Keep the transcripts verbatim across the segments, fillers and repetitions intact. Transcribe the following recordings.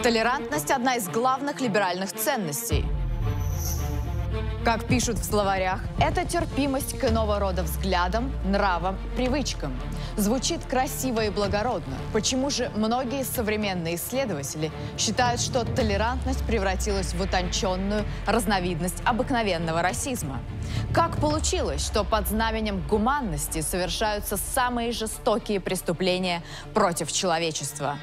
Толерантность – одна из главных либеральных ценностей. Как пишут в словарях, это терпимость к иного рода взглядам, нравам, привычкам. Звучит красиво и благородно. Почему же многие современные исследователи считают, что толерантность превратилась в утонченную разновидность обыкновенного расизма? Как получилось, что под знаменем гуманности совершаются самые жестокие преступления против человечества?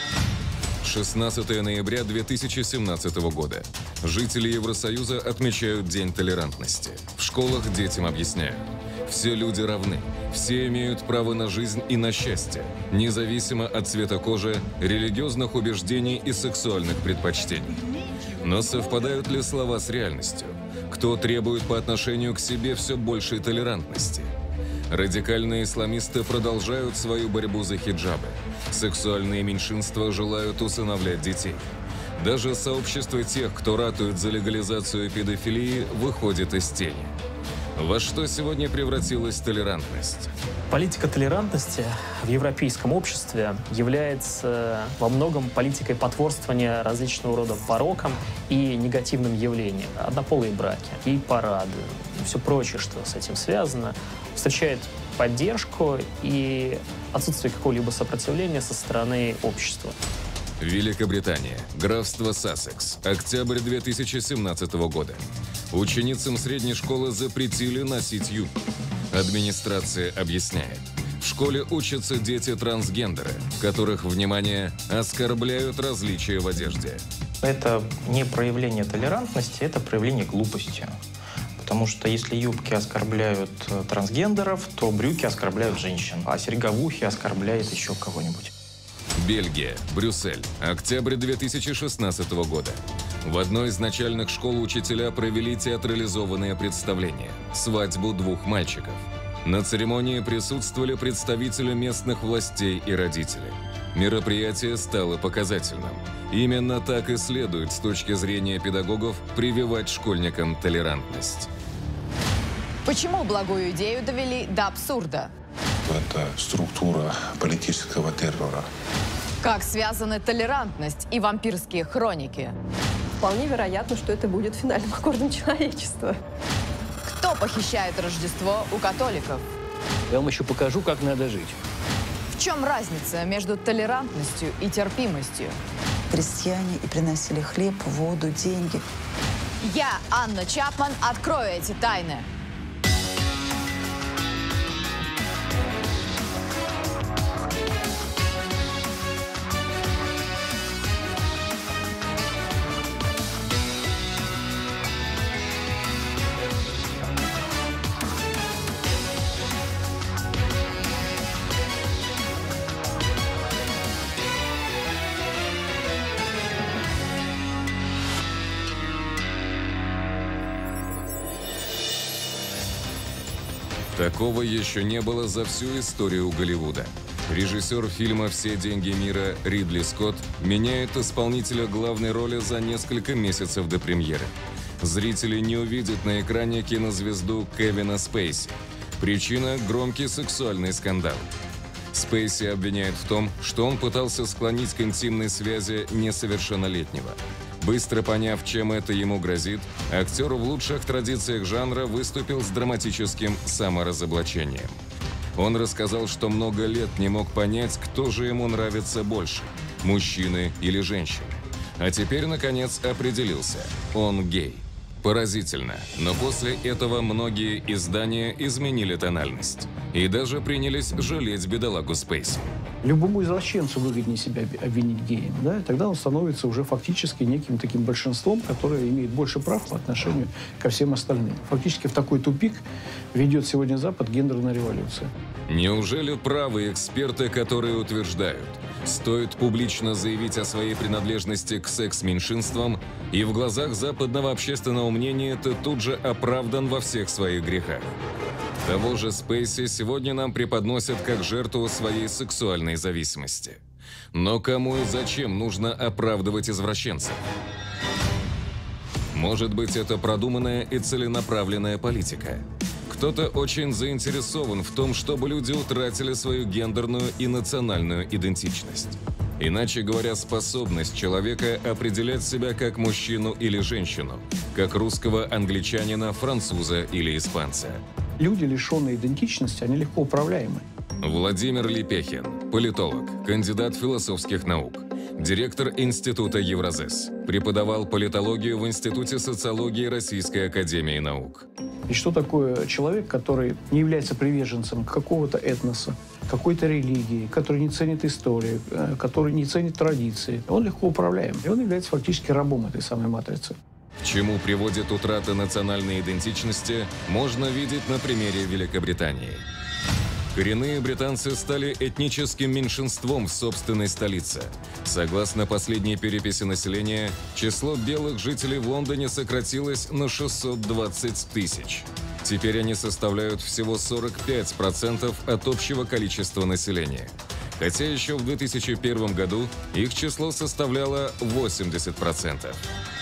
шестнадцатое ноября две тысячи семнадцатого года. Жители Евросоюза отмечают День толерантности. В школах детям объясняют: все люди равны, все имеют право на жизнь и на счастье, независимо от цвета кожи, религиозных убеждений и сексуальных предпочтений. Но совпадают ли слова с реальностью? Кто требует по отношению к себе все большей толерантности? Радикальные исламисты продолжают свою борьбу за хиджабы. Сексуальные меньшинства желают усыновлять детей. Даже сообщество тех, кто ратует за легализацию педофилии, выходит из тени. Во что сегодня превратилась толерантность? Политика толерантности в европейском обществе является во многом политикой потворствования различного рода порокам и негативным явлениям. Однополые браки и парады, и все прочее, что с этим связано, встречает поддержку и отсутствие какого-либо сопротивления со стороны общества. Великобритания. Графство Сассекс. Октябрь две тысячи семнадцатого года. Ученицам средней школы запретили носить юбки. Администрация объясняет: в школе учатся дети трансгендеры, которых, внимание, оскорбляют различия в одежде. Это не проявление толерантности, это проявление глупости. Потому что если юбки оскорбляют трансгендеров, то брюки оскорбляют женщин, а серьга в ухе оскорбляет еще кого-нибудь. Бельгия. Брюссель. Октябрь две тысячи шестнадцатого года. В одной из начальных школ учителя провели театрализованное представление – свадьбу двух мальчиков. На церемонии присутствовали представители местных властей и родители. Мероприятие стало показательным. Именно так и следует с точки зрения педагогов прививать школьникам толерантность. Почему благую идею довели до абсурда? Это структура политического террора. Как связаны толерантность и вампирские хроники? Вполне вероятно, что это будет финальным аккордом человечества. Кто похищает Рождество у католиков? Я вам еще покажу, как надо жить. В чем разница между толерантностью и терпимостью? Крестьяне и приносили хлеб, воду, деньги. Я, Анна Чапман, открою эти тайны. Такого еще не было за всю историю Голливуда. Режиссер фильма «Все деньги мира» Ридли Скотт меняет исполнителя главной роли за несколько месяцев до премьеры. Зрители не увидят на экране кинозвезду Кевина Спейси. Причина – громкий сексуальный скандал. Спейси обвиняют в том, что он пытался склонить к интимной связи несовершеннолетнего. Быстро поняв, чем это ему грозит, актер в лучших традициях жанра выступил с драматическим саморазоблачением. Он рассказал, что много лет не мог понять, кто же ему нравится больше – мужчины или женщины. А теперь, наконец, определился – он гей. Поразительно, но после этого многие издания изменили тональность и даже принялись жалеть бедолагу Спейси. Любому извращенцу выгоднее себя обвинить геем, да, и тогда он становится уже фактически неким таким большинством, которое имеет больше прав по отношению ко всем остальным. Фактически в такой тупик ведет сегодня Запад гендерная революция. Неужели правы эксперты, которые утверждают, стоит публично заявить о своей принадлежности к секс-меньшинствам, и в глазах западного общественного мнения ты тут же оправдан во всех своих грехах? Того же Спейси сегодня нам преподносят как жертву своей сексуальной зависимости. Но кому и зачем нужно оправдывать извращенцев? Может быть, это продуманная и целенаправленная политика? Кто-то очень заинтересован в том, чтобы люди утратили свою гендерную и национальную идентичность. Иначе говоря, способность человека определять себя как мужчину или женщину, как русского англичанина, француза или испанца. Люди, лишенные идентичности, они легко управляемы. Владимир Лепехин, политолог, кандидат философских наук, директор Института Евразес, преподавал политологию в Институте социологии Российской академии наук. И что такое человек, который не является приверженцем какого-то этноса, какой-то религии, который не ценит историю, который не ценит традиции? Он легко управляем, и он является фактически рабом этой самой матрицы. К чему приводит утрата национальной идентичности, можно видеть на примере Великобритании. Коренные британцы стали этническим меньшинством в собственной столице. Согласно последней переписи населения, число белых жителей в Лондоне сократилось на шестьсот двадцать тысяч. Теперь они составляют всего сорок пять процентов от общего количества населения. Хотя еще в две тысячи первом году их число составляло восемьдесят процентов.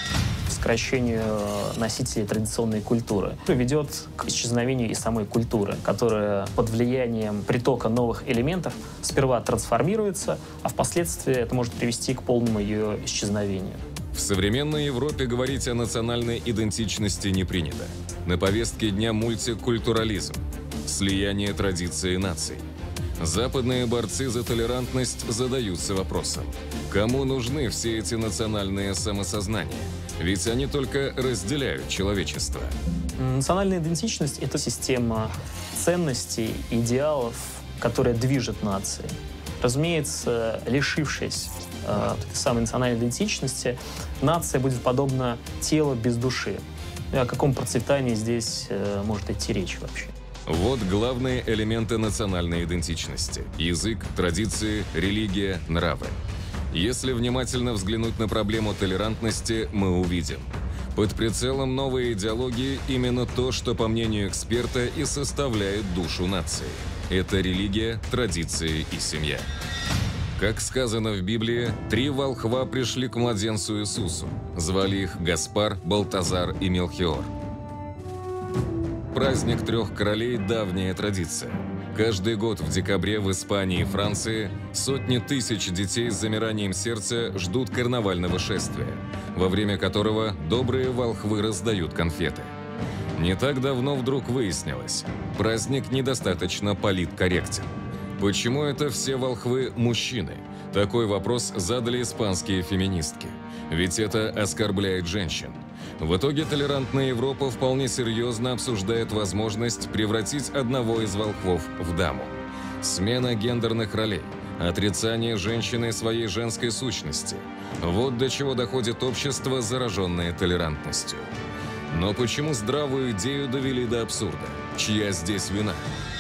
Сокращению носителей традиционной культуры ведет к исчезновению и самой культуры, которая под влиянием притока новых элементов сперва трансформируется, а впоследствии это может привести к полному ее исчезновению. В современной Европе говорить о национальной идентичности не принято. На повестке дня мультикультурализм, слияние традиций и наций. Западные борцы за толерантность задаются вопросом: кому нужны все эти национальные самосознания? Ведь они только разделяют человечество. Национальная идентичность — это система ценностей, идеалов, которая движет нацией. Разумеется, лишившись э, этой самой национальной идентичности, нация будет подобна телу без души. И о каком процветании здесь э, может идти речь вообще? Вот главные элементы национальной идентичности: язык, традиции, религия, нравы. Если внимательно взглянуть на проблему толерантности, мы увидим: под прицелом новой идеологии именно то, что, по мнению эксперта, и составляет душу нации. Это религия, традиции и семья. Как сказано в Библии, три волхва пришли к младенцу Иисусу. Звали их Гаспар, Балтазар и Мелхиор. Праздник трех королей – давняя традиция. Каждый год в декабре в Испании и Франции сотни тысяч детей с замиранием сердца ждут карнавального шествия, во время которого добрые волхвы раздают конфеты. Не так давно вдруг выяснилось, праздник недостаточно политкорректен. Почему это все волхвы мужчины? Такой вопрос задали испанские феминистки. Ведь это оскорбляет женщин. В итоге толерантная Европа вполне серьезно обсуждает возможность превратить одного из волхвов в даму. Смена гендерных ролей, отрицание женщины своей женской сущности – вот до чего доходит общество, зараженное толерантностью. Но почему здравую идею довели до абсурда? Чья здесь вина?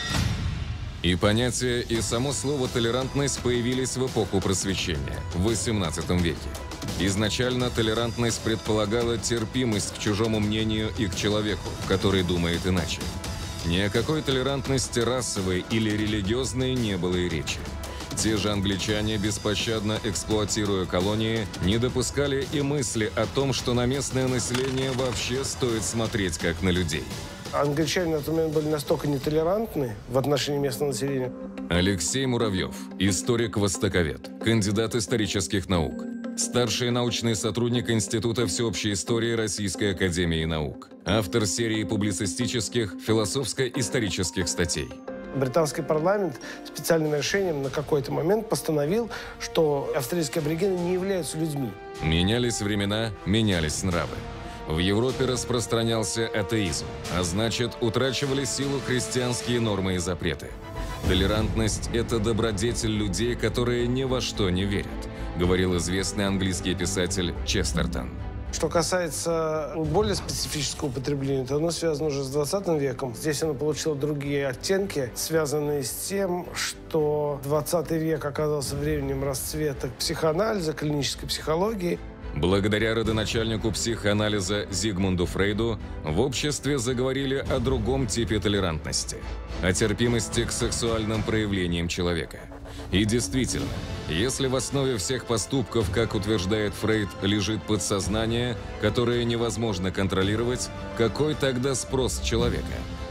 И понятие, и само слово «толерантность» появились в эпоху Просвещения, в восемнадцатом веке. Изначально толерантность предполагала терпимость к чужому мнению и к человеку, который думает иначе. Ни о какой толерантности расовой или религиозной не было и речи. Те же англичане, беспощадно эксплуатируя колонии, не допускали и мысли о том, что на местное население вообще стоит смотреть как на людей. Англичане на тот момент были настолько нетолерантны в отношении местного населения. Алексей Муравьев, историк-востоковед, кандидат исторических наук, старший научный сотрудник Института всеобщей истории Российской академии наук, автор серии публицистических философско-исторических статей. Британский парламент специальным решением на какой-то момент постановил, что австралийские аборигены не являются людьми. Менялись времена, менялись нравы. В Европе распространялся атеизм, а значит, утрачивали силу христианские нормы и запреты. Толерантность – это добродетель людей, которые ни во что не верят, говорил известный английский писатель Честертон. Что касается более специфического употребления, то оно связано уже с двадцатым веком. Здесь оно получило другие оттенки, связанные с тем, что двадцатый век оказался временем расцвета психоанализа, клинической психологии. Благодаря родоначальнику психоанализа Зигмунду Фрейду в обществе заговорили о другом типе толерантности – о терпимости к сексуальным проявлениям человека. И действительно, если в основе всех поступков, как утверждает Фрейд, лежит подсознание, которое невозможно контролировать, какой тогда спрос человека?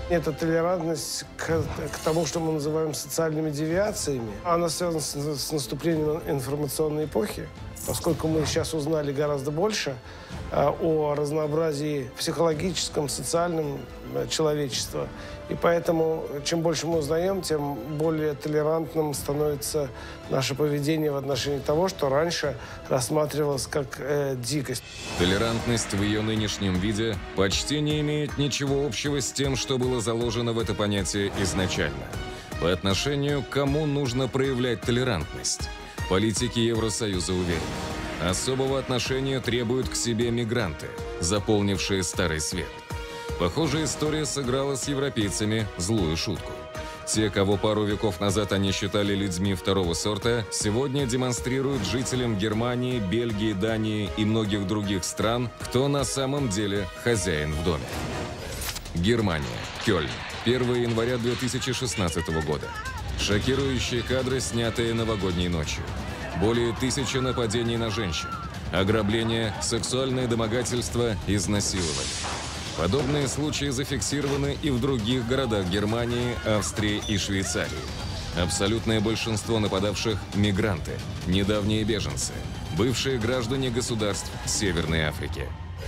Это толерантность к, к тому, что мы называем социальными девиациями. Она связана с, с наступлением информационной эпохи, поскольку мы сейчас узнали гораздо больше э, о разнообразии психологическом, социальном э, человечества. И поэтому, чем больше мы узнаем, тем более толерантным становится наше поведение в отношении того, что раньше рассматривалось как э, дикость. Толерантность в ее нынешнем виде почти не имеет ничего общего с тем, что было заложено в это понятие изначально. По отношению к кому нужно проявлять толерантность? Политики Евросоюза уверены. Особого отношения требуют к себе мигранты, заполнившие Старый Свет. Похожая история сыграла с европейцами злую шутку. Те, кого пару веков назад они считали людьми второго сорта, сегодня демонстрируют жителям Германии, Бельгии, Дании и многих других стран, кто на самом деле хозяин в доме. Германия, Кёльн, первого января две тысячи шестнадцатого года. Шокирующие кадры, снятые новогодней ночью. Более тысячи нападений на женщин. Ограбления, сексуальное домогательство, изнасилование. Подобные случаи зафиксированы и в других городах Германии, Австрии и Швейцарии. Абсолютное большинство нападавших – мигранты, недавние беженцы, бывшие граждане государств Северной Африки.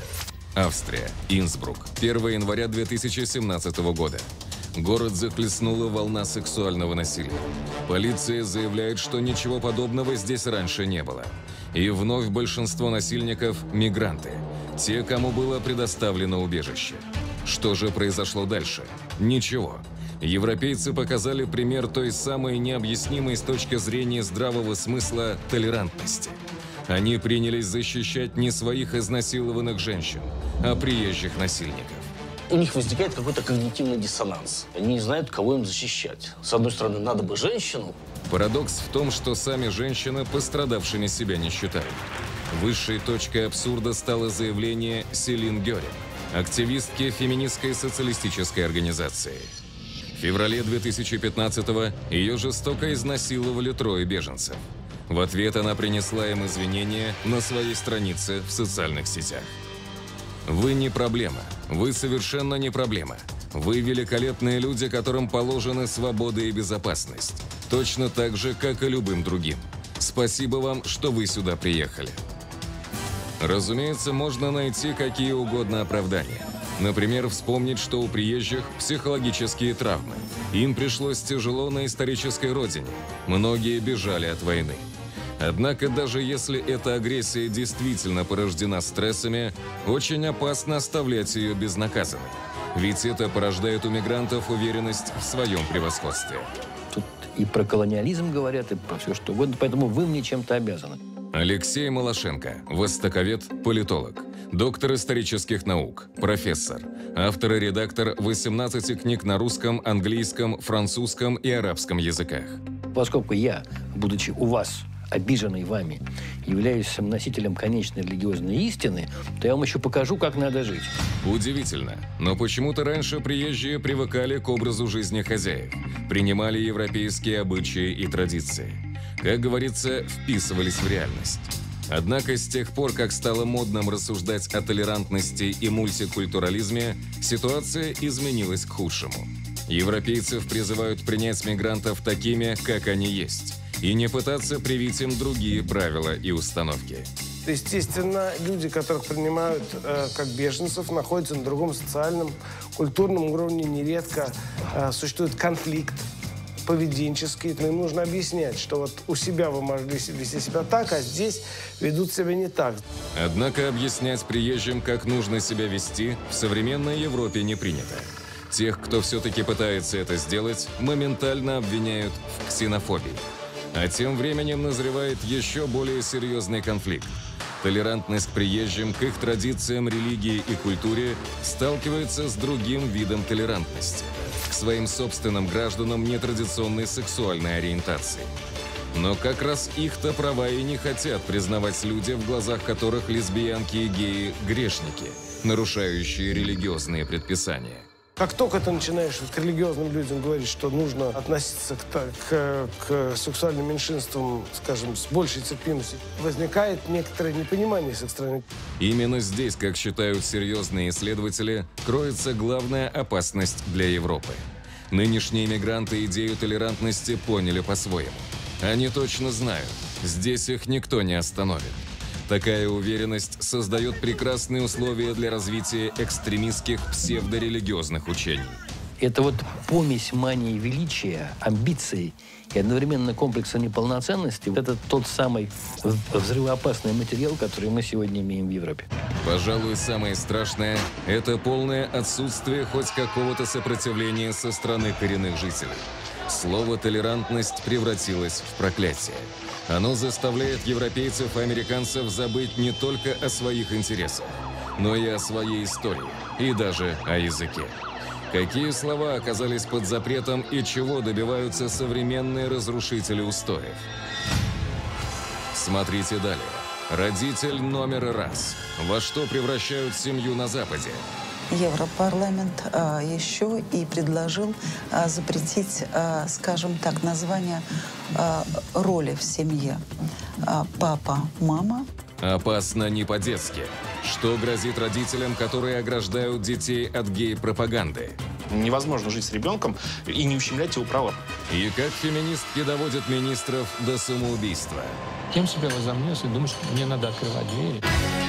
Австрия, Инсбрук, первого января две тысячи семнадцатого года. Город захлестнула волна сексуального насилия. Полиция заявляет, что ничего подобного здесь раньше не было. И вновь большинство насильников – мигранты. Те, кому было предоставлено убежище. Что же произошло дальше? Ничего. Европейцы показали пример той самой необъяснимой с точки зрения здравого смысла толерантности. Они принялись защищать не своих изнасилованных женщин, а приезжих насильников. У них возникает какой-то когнитивный диссонанс. Они не знают, кого им защищать. С одной стороны, надо бы женщину. Парадокс в том, что сами женщины пострадавшими себя не считают. Высшей точкой абсурда стало заявление Селин Гёрин, активистки феминистской социалистической организации. В феврале две тысячи пятнадцатого ее жестоко изнасиловали трое беженцев. В ответ она принесла им извинения на своей странице в социальных сетях. Вы не проблема. Вы совершенно не проблема. Вы великолепные люди, которым положены свобода и безопасность. Точно так же, как и любым другим. Спасибо вам, что вы сюда приехали. Разумеется, можно найти какие угодно оправдания. Например, вспомнить, что у приезжих психологические травмы. Им пришлось тяжело на исторической родине. Многие бежали от войны. Однако, даже если эта агрессия действительно порождена стрессами, очень опасно оставлять ее безнаказанной. Ведь это порождает у мигрантов уверенность в своем превосходстве. Тут и про колониализм говорят, и про все что угодно, поэтому вы мне чем-то обязаны. Алексей Малашенко, востоковед, политолог, доктор исторических наук, профессор, автор и редактор восемнадцати книг на русском, английском, французском и арабском языках. Поскольку я, будучи у вас обиженный вами, являюсь носителем конечной религиозной истины, то я вам еще покажу, как надо жить. Удивительно, но почему-то раньше приезжие привыкали к образу жизни хозяев, принимали европейские обычаи и традиции. Как говорится, вписывались в реальность. Однако с тех пор, как стало модным рассуждать о толерантности и мультикультурализме, ситуация изменилась к худшему. Европейцев призывают принять мигрантов такими, как они есть, и не пытаться привить им другие правила и установки. Естественно, люди, которых принимают э, как беженцев, находятся на другом социальном, культурном уровне. Нередко э, существует конфликт поведенческий. Но им нужно объяснять, что вот у себя вы могли вести себя так, а здесь ведут себя не так. Однако объяснять приезжим, как нужно себя вести, в современной Европе не принято. Тех, кто все-таки пытается это сделать, моментально обвиняют в ксенофобии. А тем временем назревает еще более серьезный конфликт. Толерантность к приезжим, к их традициям, религии и культуре сталкивается с другим видом толерантности – к своим собственным гражданам нетрадиционной сексуальной ориентации. Но как раз их-то права и не хотят признавать люди, в глазах которых лесбиянки и геи – грешники, нарушающие религиозные предписания. Как только ты начинаешь к религиозным людям говорить, что нужно относиться к, к, к сексуальным меньшинствам, скажем, с большей терпимостью, возникает некоторое непонимание с их стороны. Именно здесь, как считают серьезные исследователи, кроется главная опасность для Европы. Нынешние мигранты идею толерантности поняли по-своему. Они точно знают, здесь их никто не остановит. Такая уверенность создает прекрасные условия для развития экстремистских псевдорелигиозных учений. Это вот помесь мании величия, амбиций и одновременно комплекса неполноценности. Вот это тот самый взрывоопасный материал, который мы сегодня имеем в Европе. Пожалуй, самое страшное – это полное отсутствие хоть какого-то сопротивления со стороны коренных жителей. Слово «толерантность» превратилось в проклятие. Оно заставляет европейцев и американцев забыть не только о своих интересах, но и о своей истории, и даже о языке. Какие слова оказались под запретом и чего добиваются современные разрушители устоев? Смотрите далее. Родитель номер раз. Во что превращают семью на Западе? Европарламент а, еще и предложил а, запретить, а, скажем так, название а, роли в семье. А, папа, мама. Опасно не по-детски. Что грозит родителям, которые ограждают детей от гей-пропаганды? Невозможно жить с ребенком и не ущемлять его права. И как феминистки доводят министров до самоубийства? Кем себя возомнешь и думаешь, что мне надо открывать двери?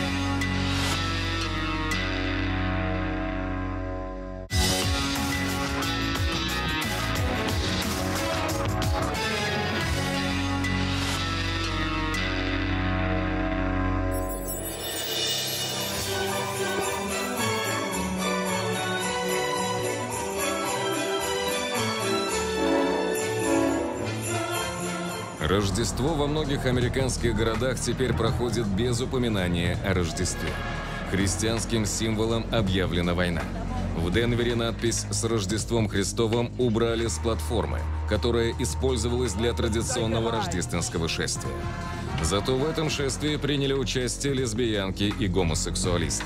Рождество во многих американских городах теперь проходит без упоминания о Рождестве. Христианским символом объявлена война. В Денвере надпись с Рождеством Христовым убрали с платформы, которая использовалась для традиционного рождественского шествия. Зато в этом шествии приняли участие лесбиянки и гомосексуалисты.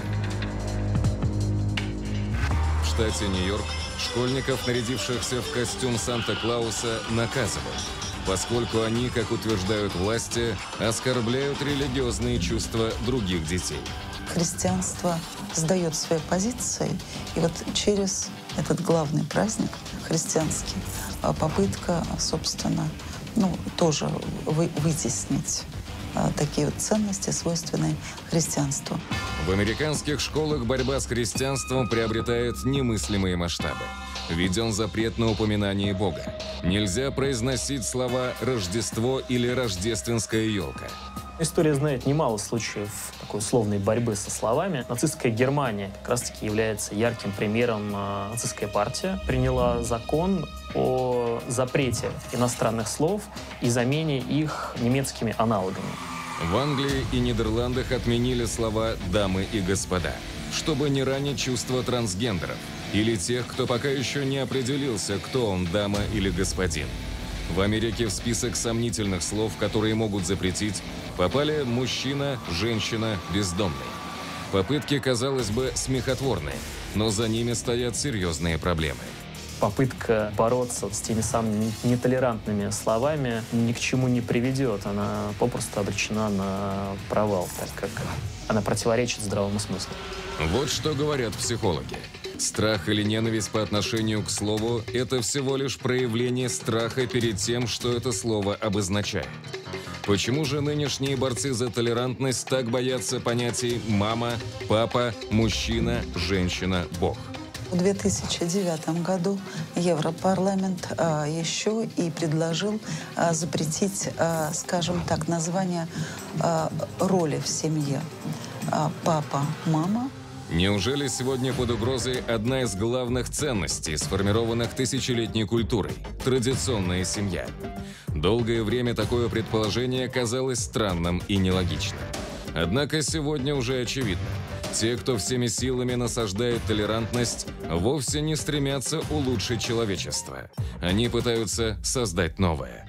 В штате Нью-Йорк школьников, нарядившихся в костюм Санта-Клауса, наказывают, поскольку они, как утверждают власти, оскорбляют религиозные чувства других детей. Христианство сдает свои позиции, и вот через этот главный праздник христианский попытка, собственно, ну, тоже вы, вытеснить а, такие вот ценности, свойственные христианству. В американских школах борьба с христианством приобретает немыслимые масштабы. Введен запрет на упоминание Бога. Нельзя произносить слова «Рождество» или «Рождественская елка». История знает немало случаев такой условной борьбы со словами. Нацистская Германия как раз-таки является ярким примером. Нацистская партия приняла закон о запрете иностранных слов и замене их немецкими аналогами. В Англии и Нидерландах отменили слова «дамы» и «господа», чтобы не ранить чувства трансгендеров или тех, кто пока еще не определился, кто он, дама или господин. В Америке в список сомнительных слов, которые могут запретить, попали мужчина, женщина, бездомный. Попытки, казалось бы, смехотворные, но за ними стоят серьезные проблемы. Попытка бороться с теми самыми нетолерантными словами ни к чему не приведет. Она попросту обречена на провал, так как она противоречит здравому смыслу. Вот что говорят психологи. Страх или ненависть по отношению к слову – это всего лишь проявление страха перед тем, что это слово обозначает. Почему же нынешние борцы за толерантность так боятся понятий «мама», «папа», «мужчина», «женщина», «бог»? В две тысячи девятом году Европарламент а, еще и предложил а, запретить, а, скажем так, название а, роли в семье. А, папа, мама. Неужели сегодня под угрозой одна из главных ценностей, сформированных тысячелетней культурой – традиционная семья? Долгое время такое предположение казалось странным и нелогичным. Однако сегодня уже очевидно. Те, кто всеми силами насаждает толерантность, вовсе не стремятся улучшить человечество. Они пытаются создать новое.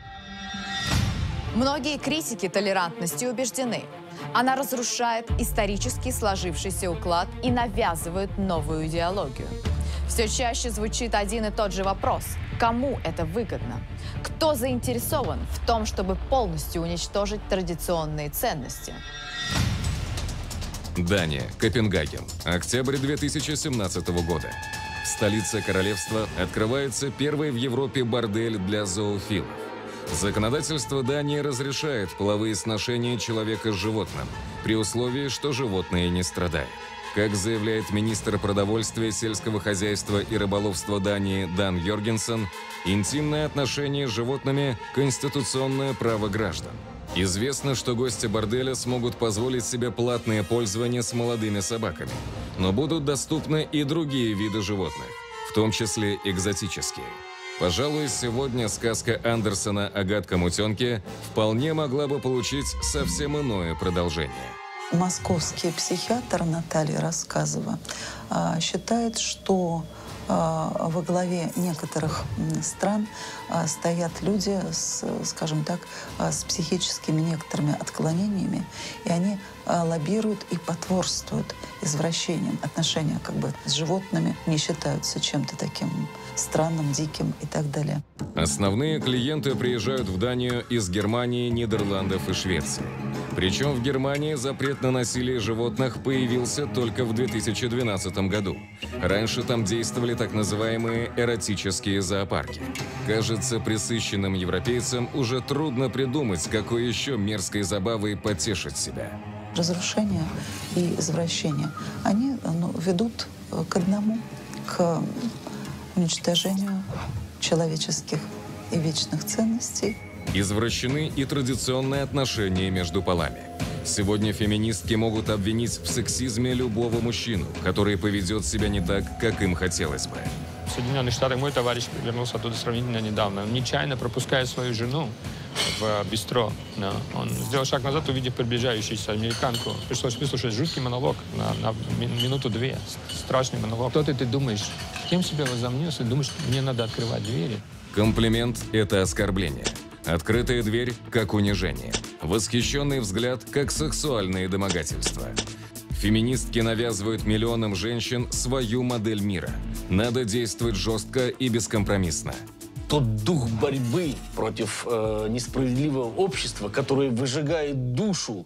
Многие критики толерантности убеждены. Она разрушает исторически сложившийся уклад и навязывает новую идеологию. Все чаще звучит один и тот же вопрос. Кому это выгодно? Кто заинтересован в том, чтобы полностью уничтожить традиционные ценности? Дания, Копенгаген, октябрь две тысячи семнадцатого года. В столице королевства открывается первый в Европе бордель для зоофилов. Законодательство Дании разрешает половые сношения человека с животным, при условии, что животное не страдает. Как заявляет министр продовольствия, сельского хозяйства и рыболовства Дании Дан Йоргенсен, интимные отношения с животными – конституционное право граждан. Известно, что гости борделя смогут позволить себе платное пользование с молодыми собаками, но будут доступны и другие виды животных, в том числе экзотические. Пожалуй, сегодня сказка Андерсона о гадком утенке вполне могла бы получить совсем иное продолжение. Московский психиатр Наталья Рассказова считает, что во главе некоторых стран стоят люди с, скажем так, с психическими некоторыми отклонениями, и они лоббируют и потворствуют извращениям. Отношения как бы с животными не считаются чем-то таким странным, диким и так далее. Основные клиенты приезжают в Данию из Германии, Нидерландов и Швеции. Причем в Германии запрет на насилие животных появился только в две тысячи двенадцатом году. Раньше там действовали так называемые эротические зоопарки. Кажется, пресыщенным европейцам уже трудно придумать, какой еще мерзкой забавой потешить себя. Разрушение и извращение, они ну, ведут к одному, к уничтожению человеческих и вечных ценностей. Извращены и традиционные отношения между полами. Сегодня феминистки могут обвинить в сексизме любого мужчину, который поведет себя не так, как им хотелось бы. В Соединенных Штатах мой товарищ вернулся оттуда сравнительно недавно. Он нечаянно пропуская свою жену в бистро. Да. Он сделал шаг назад, увидев приближающуюся американку. Пришлось выслушать жуткий монолог на, на минуту-две. Страшный монолог. Кто ты, ты думаешь? Кем себя возомнил, если думаешь, мне надо открывать двери? Комплимент – это оскорбление. Открытая дверь – как унижение. Восхищенный взгляд – как сексуальные домогательства. Феминистки навязывают миллионам женщин свою модель мира. Надо действовать жестко и бескомпромиссно. Тот дух борьбы против э, несправедливого общества, который выжигает душу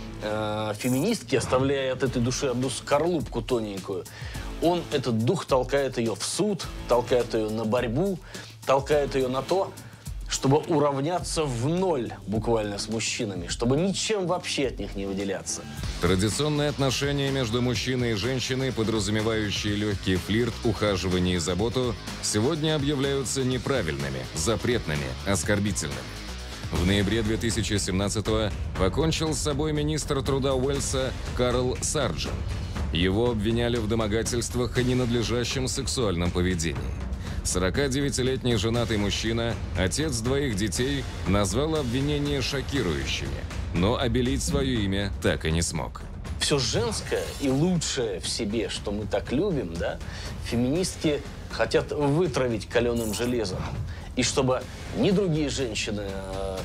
э, феминистки, оставляя от этой души одну скорлупку тоненькую, он, этот дух, толкает ее в суд, толкает ее на борьбу, толкает ее на то, чтобы уравняться в ноль буквально с мужчинами, чтобы ничем вообще от них не выделяться. Традиционные отношения между мужчиной и женщиной, подразумевающие легкий флирт, ухаживание и заботу, сегодня объявляются неправильными, запретными, оскорбительными. В ноябре две тысячи семнадцатого покончил с собой министр труда Уэльса Карл Сарджен. Его обвиняли в домогательствах и ненадлежащем сексуальном поведении. сорокадевятилетний женатый мужчина, отец двоих детей, назвал обвинения шокирующими, но обелить свое имя так и не смог. Все женское и лучшее в себе, что мы так любим, да, феминистки хотят вытравить каленым железом. И чтобы ни другие женщины э,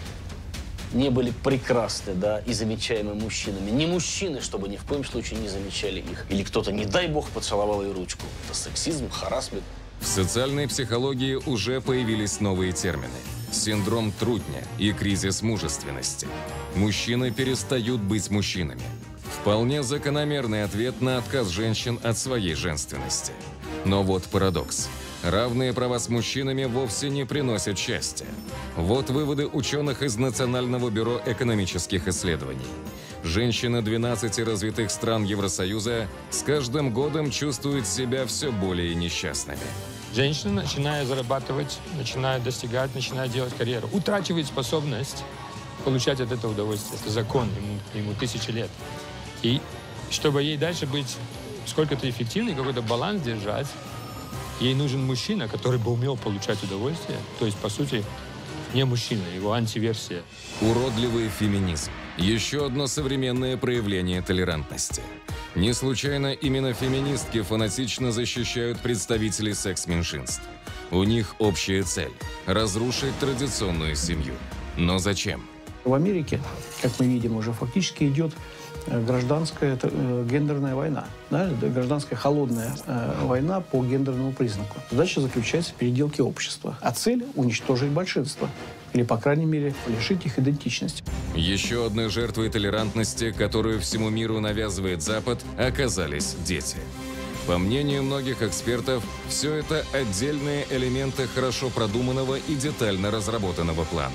не были прекрасны, да, и замечаемы мужчинами, ни мужчины, чтобы ни в коем случае не замечали их. Или кто-то, не дай бог, поцеловал ее ручку. Это сексизм, харассмент. В социальной психологии уже появились новые термины – синдром трудня и кризис мужественности. Мужчины перестают быть мужчинами. Вполне закономерный ответ на отказ женщин от своей женственности. Но вот парадокс. Равные права с мужчинами вовсе не приносят счастья. Вот выводы ученых из Национального бюро экономических исследований. Женщины двенадцати развитых стран Евросоюза с каждым годом чувствуют себя все более несчастными. Женщина, начиная зарабатывать, начиная достигать, начиная делать карьеру, утрачивает способность получать от этого удовольствие. Это закон, ему, ему тысячи лет. И чтобы ей дальше быть сколько-то эффективной, какой-то баланс держать, ей нужен мужчина, который бы умел получать удовольствие. То есть, по сути, не мужчина, его антиверсия. Уродливый феминизм. Еще одно современное проявление толерантности. Не случайно именно феминистки фанатично защищают представителей секс-меньшинств. У них общая цель – разрушить традиционную семью. Но зачем? В Америке, как мы видим, уже фактически идет гражданская э, гендерная война, да, гражданская холодная э, война по гендерному признаку. Задача заключается в переделке общества, а цель – уничтожить большинство. Или, по крайней мере, лишить их идентичности. Еще одной жертвой толерантности, которую всему миру навязывает Запад, оказались дети. По мнению многих экспертов, все это отдельные элементы хорошо продуманного и детально разработанного плана.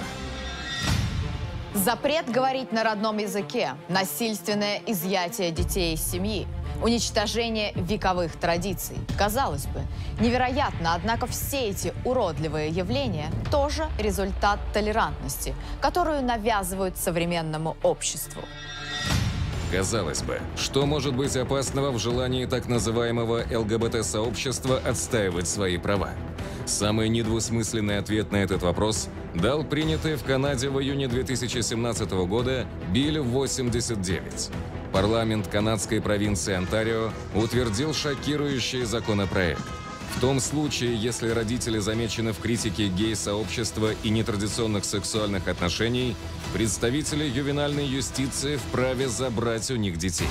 Запрет говорить на родном языке, насильственное изъятие детей из семьи, уничтожение вековых традиций. Казалось бы, невероятно, однако все эти уродливые явления тоже результат толерантности, которую навязывают современному обществу. Казалось бы, что может быть опасного в желании так называемого эл гэ бэ тэ-сообщества отстаивать свои права? Самый недвусмысленный ответ на этот вопрос дал принятый в Канаде в июне две тысячи семнадцатого года Билл восемьдесят девять. Парламент канадской провинции Онтарио утвердил шокирующий законопроект. В том случае, если родители замечены в критике гей-сообщества и нетрадиционных сексуальных отношений, представители ювенальной юстиции вправе забрать у них детей.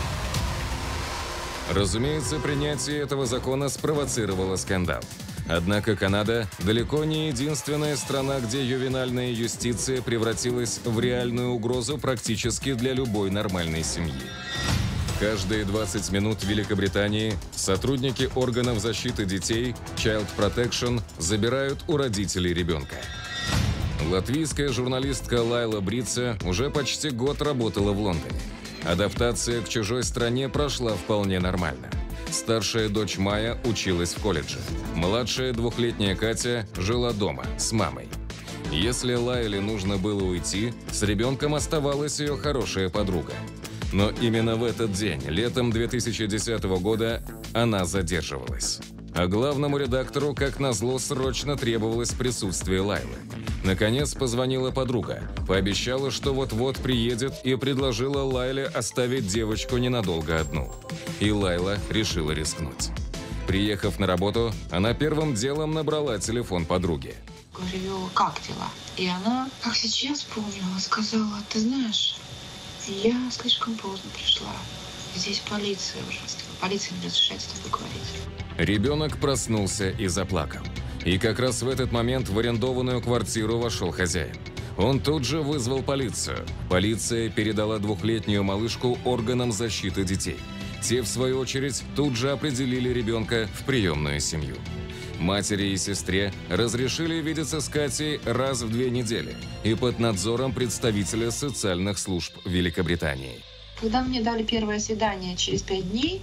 Разумеется, принятие этого закона спровоцировало скандал. Однако Канада далеко не единственная страна, где ювенальная юстиция превратилась в реальную угрозу практически для любой нормальной семьи. Каждые двадцать минут в Великобритании сотрудники органов защиты детей Child Protection забирают у родителей ребенка. Латвийская журналистка Лайла Брице уже почти год работала в Лондоне. Адаптация к чужой стране прошла вполне нормально. Старшая дочь Майя училась в колледже. Младшая двухлетняя Катя жила дома с мамой. Если Лайле нужно было уйти, с ребенком оставалась ее хорошая подруга. Но именно в этот день, летом две тысячи десятого года, она задерживалась. А главному редактору, как назло, срочно требовалось присутствие Лайлы. Наконец позвонила подруга, пообещала, что вот-вот приедет, и предложила Лайле оставить девочку ненадолго одну. И Лайла решила рискнуть. Приехав на работу, она первым делом набрала телефон подруги. Говорю, как дела? И она, как сейчас помнила, сказала, ты знаешь, я слишком поздно пришла. Здесь полиция уже. Полиция не разрешает с тобой говорить. Ребенок проснулся и заплакал. И как раз в этот момент в арендованную квартиру вошел хозяин. Он тут же вызвал полицию. Полиция передала двухлетнюю малышку органам защиты детей. Те, в свою очередь, тут же определили ребенка в приемную семью. Матери и сестре разрешили видеться с Катей раз в две недели и под надзором представителя социальных служб Великобритании. Когда мне дали первое свидание через пять дней,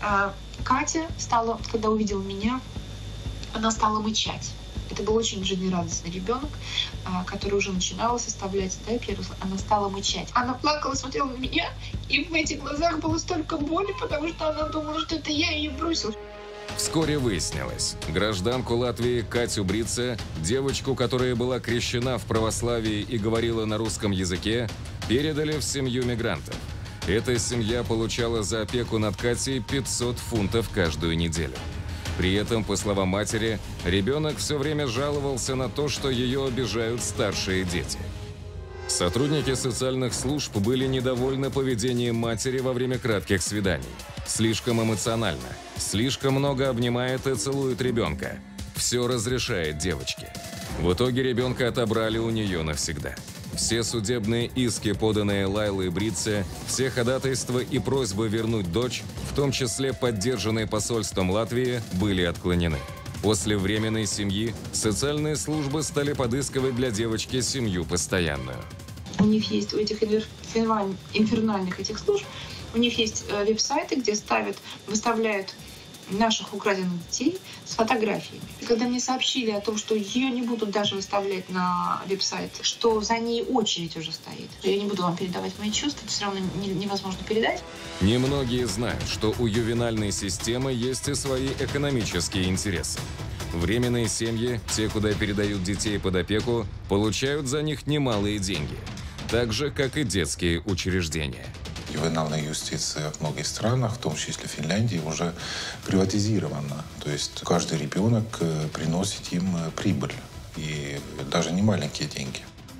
Катя стала, когда увидела меня, она стала мычать. Это был очень жизнерадостный ребенок, который уже начинала составлять дайпер. Она стала мычать. Она плакала, смотрела на меня, и в этих глазах было столько боли, потому что она думала, что это я ее бросила. Вскоре выяснилось, гражданку Латвии Катю Брице, девочку, которая была крещена в православии и говорила на русском языке, передали в семью мигрантов. Эта семья получала за опеку над Катей пятьсот фунтов каждую неделю. При этом, по словам матери, ребенок все время жаловался на то, что ее обижают старшие дети. Сотрудники социальных служб были недовольны поведением матери во время кратких свиданий. Слишком эмоционально, слишком много обнимает и целует ребенка. Все разрешает девочке. В итоге ребенка отобрали у нее навсегда. Все судебные иски, поданные Лайлой Брице, все ходатайства и просьбы вернуть дочь, в том числе поддержанные посольством Латвии, были отклонены. После временной семьи социальные службы стали подыскивать для девочки семью постоянную. У них есть, у этих инфернальных этих служб, у них есть веб-сайты, где ставят, выставляют наших украденных детей с фотографиями. И когда мне сообщили о том, что ее не будут даже выставлять на веб-сайт, что за ней очередь уже стоит. Я не буду вам передавать мои чувства, это все равно невозможно передать. Немногие знают, что у ювенальной системы есть и свои экономические интересы. Временные семьи, те, куда передают детей под опеку, получают за них немалые деньги. Так же, как и детские учреждения. Ювенальная юстиция в многих странах, в том числе в Финляндии, уже приватизирована. То есть каждый ребенок приносит им прибыль, и даже не маленькие деньги.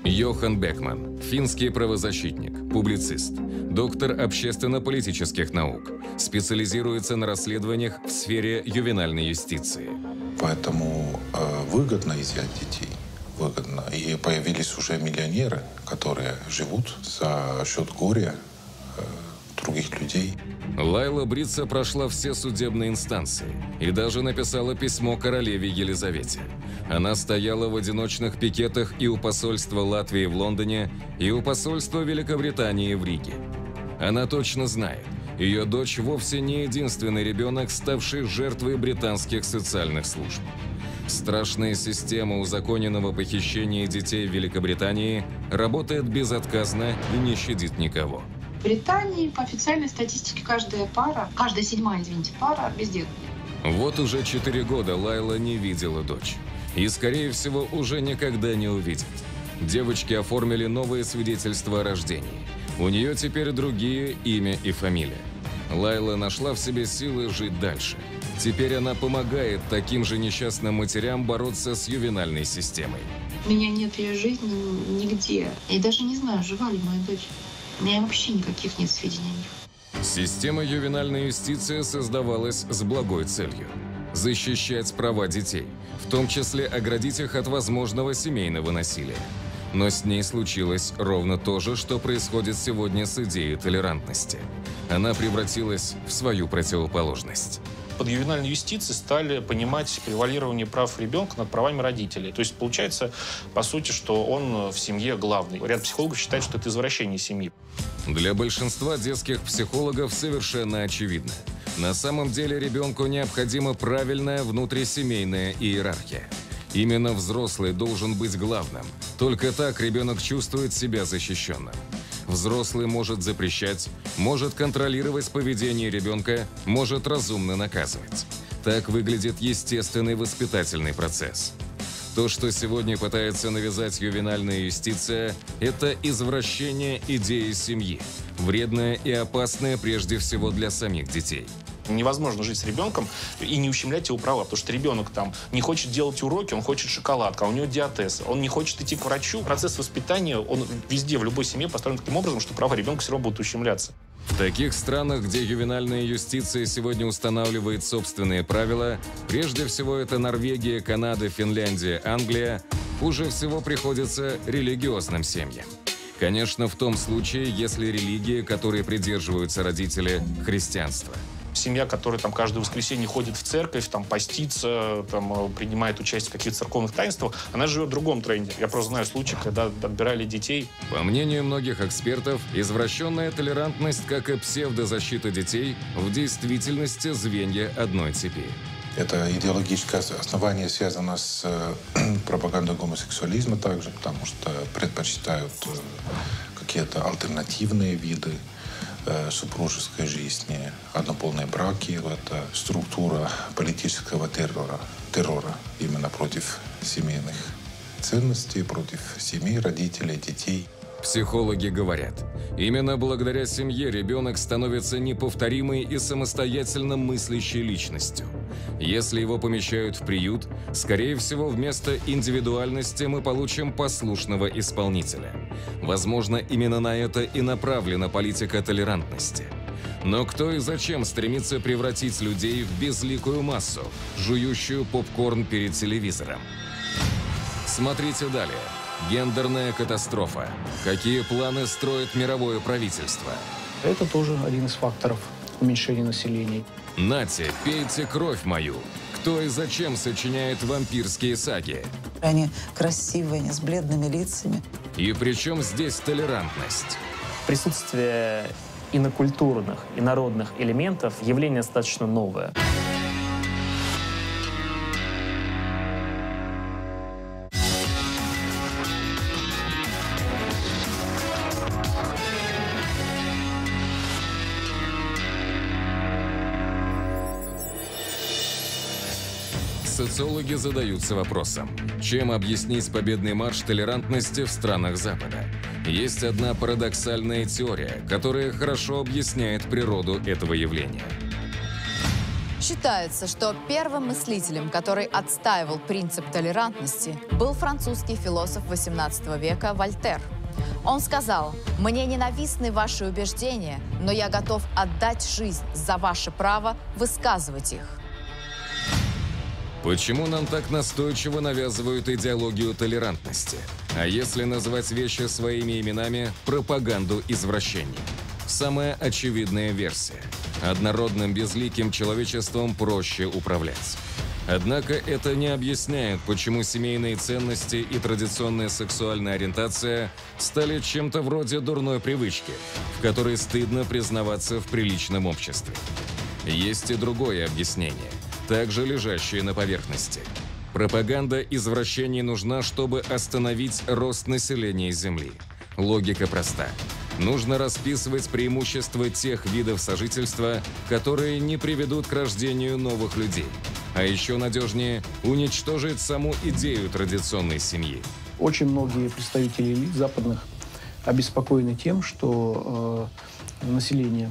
Йохан Бекман, финский правозащитник, публицист, доктор общественно-политических наук, специализируется на расследованиях в сфере ювенальной юстиции. Поэтому э, выгодно изъять детей, выгодно. И появились уже миллионеры, которые живут за счет горя э, других людей. Лайла Брица прошла все судебные инстанции и даже написала письмо королеве Елизавете. Она стояла в одиночных пикетах и у посольства Латвии в Лондоне, и у посольства Великобритании в Риге. Она точно знает, ее дочь вовсе не единственный ребенок, ставший жертвой британских социальных служб. Страшная система узаконенного похищения детей в Великобритании работает безотказно и не щадит никого. В Британии по официальной статистике каждая пара, каждая седьмая, извините, пара бездетная. Вот уже четыре года Лайла не видела дочь. И, скорее всего, уже никогда не увидит. Девочки оформили новые свидетельства о рождении. У нее теперь другие имя и фамилия. Лайла нашла в себе силы жить дальше. Теперь она помогает таким же несчастным матерям бороться с ювенальной системой. У меня нет ее жизни нигде. Я даже не знаю, жива ли моя дочь. У меня вообще никаких нет сведений о них. Система ювенальной юстиции создавалась с благой целью – защищать права детей, в том числе оградить их от возможного семейного насилия. Но с ней случилось ровно то же, что происходит сегодня с идеей толерантности. Она превратилась в свою противоположность. Под ювенальной юстицией стали понимать превалирование прав ребенка над правами родителей. То есть получается, по сути, что он в семье главный. Ряд психологов считает, что это извращение семьи. Для большинства детских психологов совершенно очевидно. На самом деле ребенку необходима правильная внутрисемейная иерархия. Именно взрослый должен быть главным. Только так ребенок чувствует себя защищенным. Взрослый может запрещать, может контролировать поведение ребенка, может разумно наказывать. Так выглядит естественный воспитательный процесс. То, что сегодня пытается навязать ювенальная юстиция, это извращение идеи семьи, вредное и опасное прежде всего для самих детей. Невозможно жить с ребенком и не ущемлять его права, потому что ребенок там не хочет делать уроки, он хочет шоколадку, а у него диатез, он не хочет идти к врачу. Процесс воспитания, он везде, в любой семье построен таким образом, что права ребенка все равно будут ущемляться. В таких странах, где ювенальная юстиция сегодня устанавливает собственные правила, прежде всего это Норвегия, Канада, Финляндия, Англия, хуже всего приходится религиозным семьям. Конечно, в том случае, если религия, которой придерживаются родители, христианство. Семья, которая там каждое воскресенье ходит в церковь, там постится, там принимает участие в каких-то церковных таинствах, она живет в другом тренде. Я просто знаю случаи, когда отбирали детей. По мнению многих экспертов, извращенная толерантность, как и псевдозащита детей, в действительности звенья одной цепи. Это идеологическое основание связано с э, пропагандой гомосексуализма также, потому что предпочитают э, какие-то альтернативные виды супружеской жизни, однополные браки, это структура политического террора, террора именно против семейных ценностей, против семей, родителей, детей. Психологи говорят, именно благодаря семье ребенок становится неповторимой и самостоятельно мыслящей личностью. Если его помещают в приют, скорее всего, вместо индивидуальности мы получим послушного исполнителя. Возможно, именно на это и направлена политика толерантности. Но кто и зачем стремится превратить людей в безликую массу, жующую попкорн перед телевизором? Смотрите далее. Гендерная катастрофа. Какие планы строит мировое правительство? Это тоже один из факторов уменьшения населения. Нате, пейте кровь мою. Кто и зачем сочиняет вампирские саги? Они красивые, они с бледными лицами. И при чем здесь толерантность? Присутствие инокультурных и народных элементов – явление достаточно новое. Социологи задаются вопросом, чем объяснить победный марш толерантности в странах Запада. Есть одна парадоксальная теория, которая хорошо объясняет природу этого явления. Считается, что первым мыслителем, который отстаивал принцип толерантности, был французский философ восемнадцатого века Вольтер. Он сказал: «Мне ненавистны ваши убеждения, но я готов отдать жизнь за ваше право высказывать их». Почему нам так настойчиво навязывают идеологию толерантности? А если назвать вещи своими именами – пропаганду извращений? Самая очевидная версия. Однородным безликим человечеством проще управлять. Однако это не объясняет, почему семейные ценности и традиционная сексуальная ориентация стали чем-то вроде дурной привычки, в которой стыдно признаваться в приличном обществе. Есть и другое объяснение, также лежащее на поверхности. Пропаганда извращений нужна, чтобы остановить рост населения Земли. Логика проста. Нужно расписывать преимущества тех видов сожительства, которые не приведут к рождению новых людей. А еще надежнее уничтожить саму идею традиционной семьи. Очень многие представители элит западных обеспокоены тем, что э, население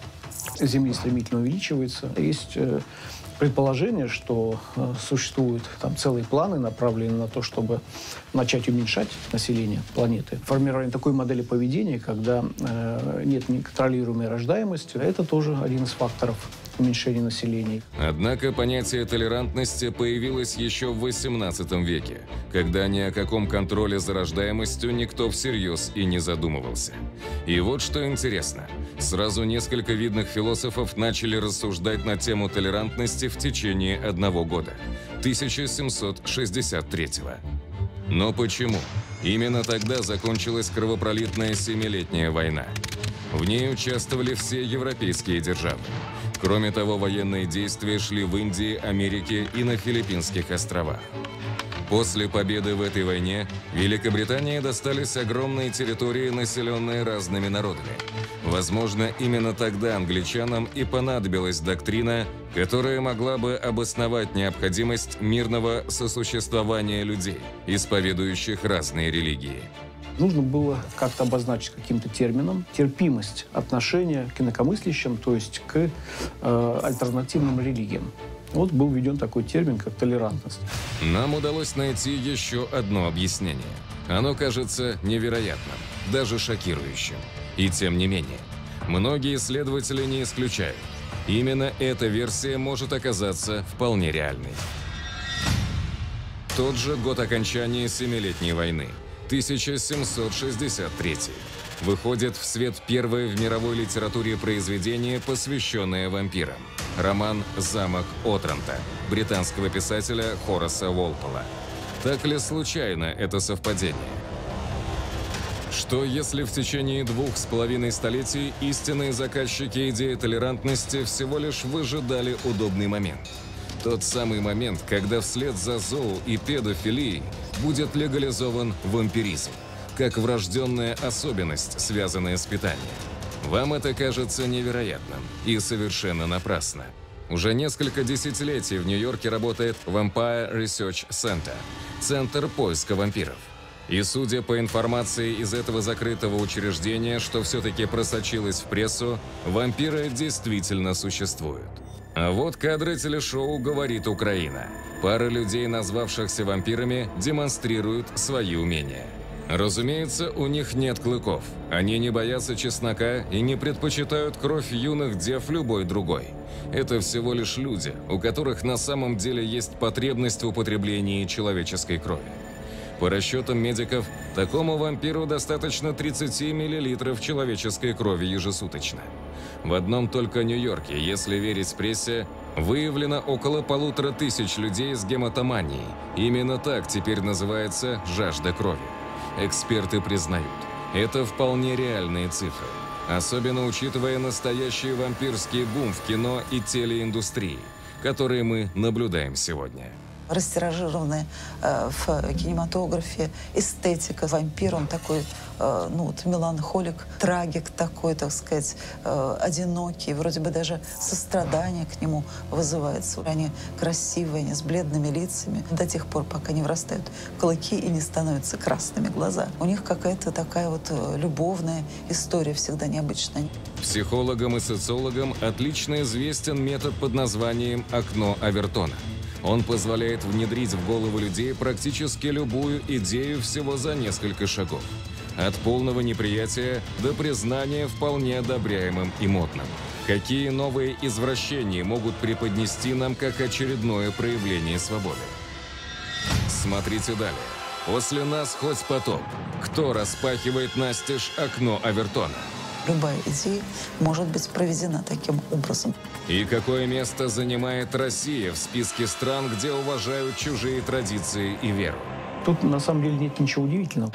Земли стремительно увеличивается. Есть э, предположение, что э, существуют там целые планы, направленные на то, чтобы начать уменьшать население планеты. Формирование такой модели поведения, когда э, нет неконтролируемой рождаемости, это тоже один из факторов уменьшения населения. Однако понятие толерантности появилось еще в восемнадцатом веке, когда ни о каком контроле за рождаемостью никто всерьез и не задумывался. И вот что интересно. Сразу несколько видных философов начали рассуждать на тему толерантности в течение одного года – тысяча семьсот шестьдесят третьего. Но почему? Именно тогда закончилась кровопролитная Семилетняя война. В ней участвовали все европейские державы. Кроме того, военные действия шли в Индии, Америке и на Филиппинских островах. После победы в этой войне Великобритании достались огромные территории, населенные разными народами. Возможно, именно тогда англичанам и понадобилась доктрина, которая могла бы обосновать необходимость мирного сосуществования людей, исповедующих разные религии. Нужно было как-то обозначить каким-то термином терпимость отношения к инакомыслящим, то есть к э, альтернативным религиям. Вот был введен такой термин, как толерантность. Нам удалось найти еще одно объяснение. Оно кажется невероятным, даже шокирующим. И тем не менее, многие исследователи не исключают. Именно эта версия может оказаться вполне реальной. Тот же год окончания Семилетней войны – тысяча семьсот шестьдесят третий. Выходит в свет первое в мировой литературе произведение, посвященное вампирам. Роман «Замок Отранта» британского писателя Хораса Уолпола. Так ли случайно это совпадение? Что, если в течение двух с половиной столетий истинные заказчики идеи толерантности всего лишь выжидали удобный момент? Тот самый момент, когда вслед за зоо и педофилией будет легализован вампиризм, как врожденная особенность, связанная с питанием. Вам это кажется невероятным и совершенно напрасно. Уже несколько десятилетий в Нью-Йорке работает Vampire Research Center – Центр поиска вампиров. И судя по информации из этого закрытого учреждения, что все-таки просочилось в прессу, вампиры действительно существуют. А вот кадры телешоу «Говорит Украина». Пара людей, назвавшихся вампирами, демонстрируют свои умения. Разумеется, у них нет клыков. Они не боятся чеснока и не предпочитают кровь юных дев любой другой. Это всего лишь люди, у которых на самом деле есть потребность в употреблении человеческой крови. По расчетам медиков, такому вампиру достаточно тридцати миллилитров человеческой крови ежесуточно. В одном только Нью-Йорке, если верить прессе, выявлено около полутора тысяч людей с гематоманией. Именно так теперь называется жажда крови. Эксперты признают, это вполне реальные цифры, особенно учитывая настоящий вампирский бум в кино и телеиндустрии, который мы наблюдаем сегодня. Растиражированная э, в кинематографе эстетика. Вампир, он такой э, ну, вот, меланхолик, трагик такой, так сказать, э, одинокий, вроде бы даже сострадание к нему вызывается. Они красивые, они с бледными лицами до тех пор, пока не вырастают клыки и не становятся красными глаза. У них какая-то такая вот любовная история всегда необычная. Психологам и социологам отлично известен метод под названием «окно Овертона». Он позволяет внедрить в голову людей практически любую идею всего за несколько шагов. От полного неприятия до признания вполне одобряемым и модным. Какие новые извращения могут преподнести нам как очередное проявление свободы? Смотрите далее. После нас хоть потоп. Кто распахивает настежь окно Овертона? Любая идея может быть проведена таким образом. И какое место занимает Россия в списке стран, где уважают чужие традиции и веру? Тут на самом деле нет ничего удивительного.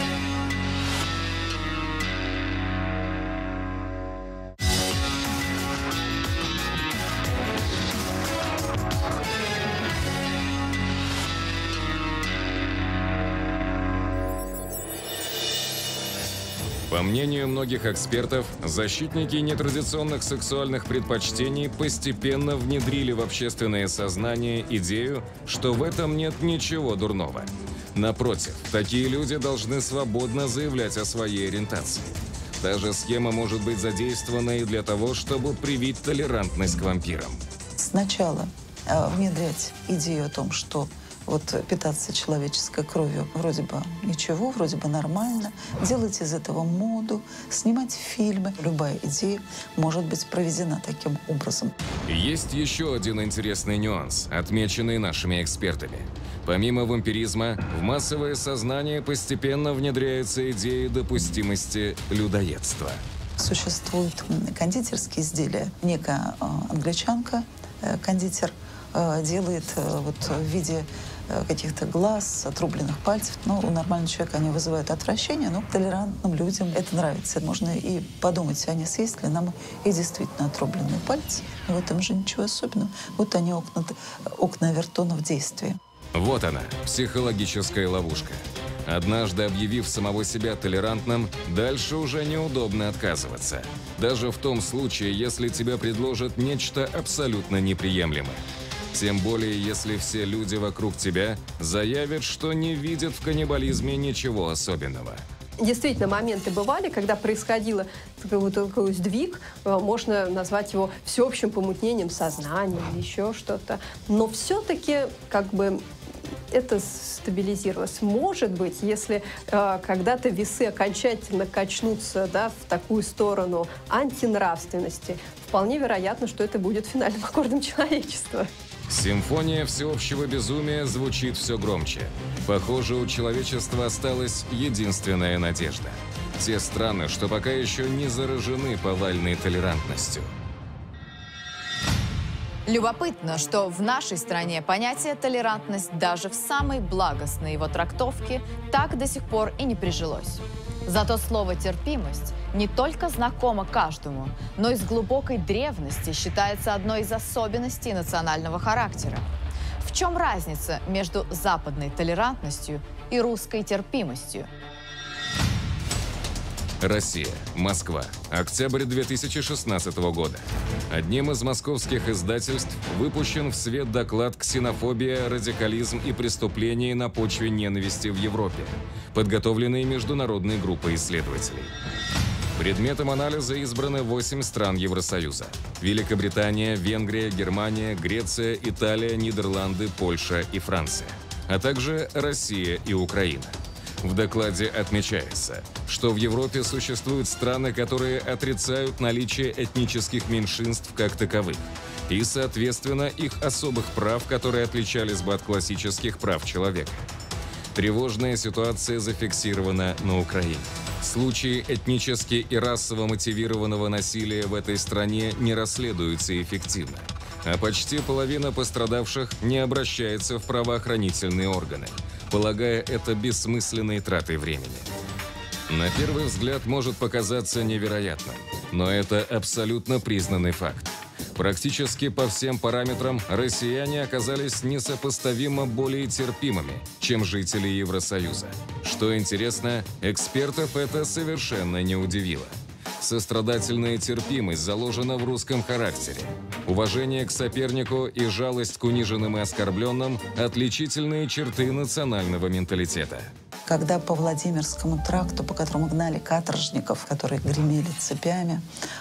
По мнению многих экспертов, защитники нетрадиционных сексуальных предпочтений постепенно внедрили в общественное сознание идею, что в этом нет ничего дурного. Напротив, такие люди должны свободно заявлять о своей ориентации. Та же схема может быть задействована и для того, чтобы привить толерантность к вампирам. Сначала э, внедрять идею о том, что вот питаться человеческой кровью вроде бы ничего, вроде бы нормально, делать из этого моду, снимать фильмы. Любая идея может быть проведена таким образом. Есть еще один интересный нюанс, отмеченный нашими экспертами. Помимо вампиризма, в массовое сознание постепенно внедряется идея допустимости людоедства. Существуют кондитерские изделия. Некая э, англичанка, э, кондитер, э, делает э, вот, в виде каких-то глаз, отрубленных пальцев. Но у нормального человека они вызывают отвращение, но толерантным людям это нравится. Можно и подумать, а не съесть ли нам и действительно отрубленные пальцы. И в этом же ничего особенного. Вот они, окна, окна Овертона в действии. Вот она, психологическая ловушка. Однажды объявив самого себя толерантным, дальше уже неудобно отказываться. Даже в том случае, если тебе предложат нечто абсолютно неприемлемое. Тем более, если все люди вокруг тебя заявят, что не видят в каннибализме ничего особенного. Действительно, моменты бывали, когда происходило такой, такой сдвиг, можно назвать его всеобщим помутнением сознания, еще что-то. Но все-таки как бы это стабилизировалось. Может быть, если э, когда-то весы окончательно качнутся, да, в такую сторону антинравственности, вполне вероятно, что это будет финальным аккордом человечества. Симфония всеобщего безумия звучит все громче. Похоже, у человечества осталась единственная надежда. Те страны, что пока еще не заражены повальной толерантностью. Любопытно, что в нашей стране понятие «толерантность» даже в самой благостной его трактовке так до сих пор и не прижилось. Зато слово «терпимость» не только знакомо каждому, но и с глубокой древности считается одной из особенностей национального характера. В чем разница между западной толерантностью и русской терпимостью? Россия, Москва, октябрь две тысячи шестнадцатого года. Одним из московских издательств выпущен в свет доклад «Ксенофобия, радикализм и преступления на почве ненависти в Европе», подготовленный международной группой исследователей. Предметом анализа избраны восемь стран Евросоюза: Великобритания, Венгрия, Германия, Греция, Италия, Нидерланды, Польша и Франция, а также Россия и Украина. В докладе отмечается, что в Европе существуют страны, которые отрицают наличие этнических меньшинств как таковых и, соответственно, их особых прав, которые отличались бы от классических прав человека. Тревожная ситуация зафиксирована на Украине. Случаи этнически и расово мотивированного насилия в этой стране не расследуются эффективно, а почти половина пострадавших не обращается в правоохранительные органы, полагая это бессмысленной тратой времени. На первый взгляд может показаться невероятным, но это абсолютно признанный факт. Практически по всем параметрам россияне оказались несопоставимо более терпимыми, чем жители Евросоюза. Что интересно, экспертов это совершенно не удивило. Сострадательная терпимость заложена в русском характере. Уважение к сопернику и жалость к униженным и оскорбленным – отличительные черты национального менталитета. Когда по Владимирскому тракту, по которому гнали каторжников, которые гремели цепями,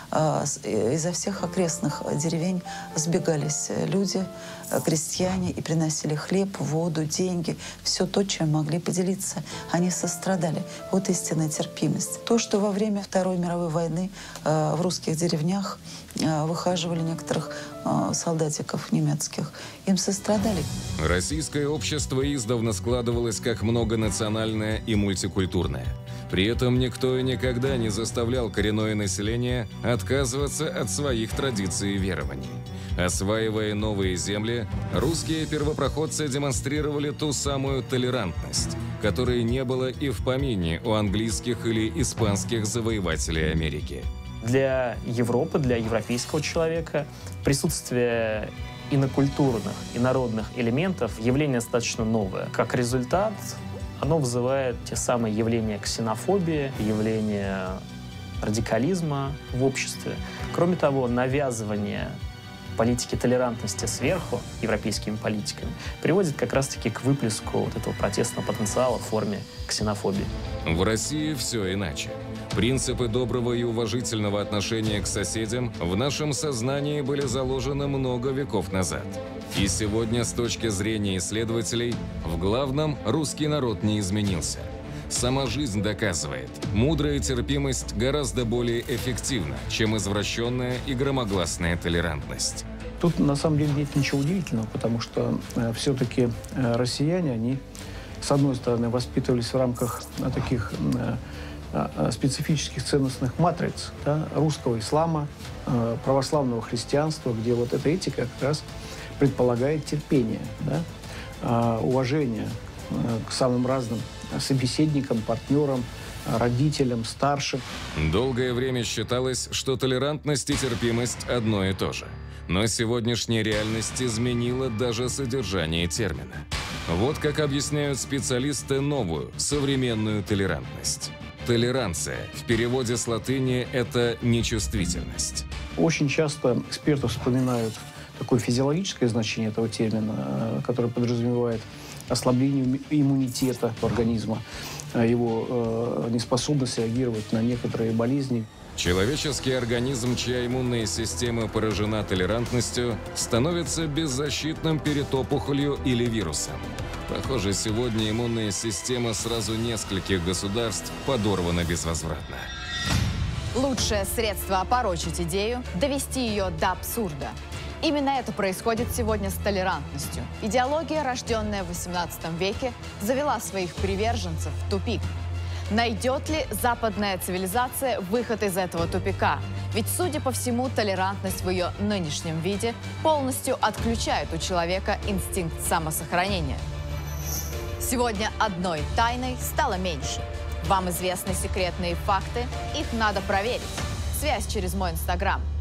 изо всех окрестных деревень сбегались люди, крестьяне, и приносили хлеб, воду, деньги, все то, чем могли поделиться. Они сострадали. Вот истинная терпимость. То, что во время Второй мировой войны в русских деревнях выхаживали некоторых солдатиков немецких, им сострадали. Российское общество издавна складывалось как многонациональное и мультикультурное. При этом никто и никогда не заставлял коренное население отказываться от своих традиций и верований. Осваивая новые земли, русские первопроходцы демонстрировали ту самую толерантность, которой не было и в помине у английских или испанских завоевателей Америки. Для Европы, для европейского человека присутствие инокультурных и народных элементов явление достаточно новое. Как результат, оно вызывает те самые явления ксенофобии, явления радикализма в обществе. Кроме того, навязывание политики толерантности сверху европейскими политиками приводит как раз-таки к выплеску вот этого протестного потенциала в форме ксенофобии. В России все иначе. Принципы доброго и уважительного отношения к соседям в нашем сознании были заложены много веков назад. И сегодня, с точки зрения исследователей, в главном русский народ не изменился. Сама жизнь доказывает, мудрая терпимость гораздо более эффективна, чем извращенная и громогласная толерантность. Тут на самом деле нет ничего удивительного, потому что э, все-таки э, россияне, они, с одной стороны, воспитывались в рамках э, таких э, э, специфических ценностных матриц, да, русского ислама, э, православного христианства, где вот эта этика как раз предполагает терпение, да, э, уважение э, к самым разным собеседникам, партнерам, родителям, старшим. Долгое время считалось, что толерантность и терпимость одно и то же. Но сегодняшняя реальность изменила даже содержание термина. Вот как объясняют специалисты новую, современную толерантность. Толеранция в переводе с латыни – это нечувствительность. Очень часто эксперты вспоминают такое физиологическое значение этого термина, которое подразумевает ослабление иммунитета организма, его э, неспособность реагировать на некоторые болезни. Человеческий организм, чья иммунная система поражена толерантностью, становится беззащитным перед опухолью или вирусом. Похоже, сегодня иммунная система сразу нескольких государств подорвана безвозвратно. Лучшее средство опорочить идею – довести ее до абсурда. Именно это происходит сегодня с толерантностью. Идеология, рожденная в восемнадцатом веке, завела своих приверженцев в тупик. Найдет ли западная цивилизация выход из этого тупика? Ведь, судя по всему, толерантность в ее нынешнем виде полностью отключает у человека инстинкт самосохранения. Сегодня одной тайной стало меньше. Вам известны секретные факты, их надо проверить. Связь через мой инстаграм.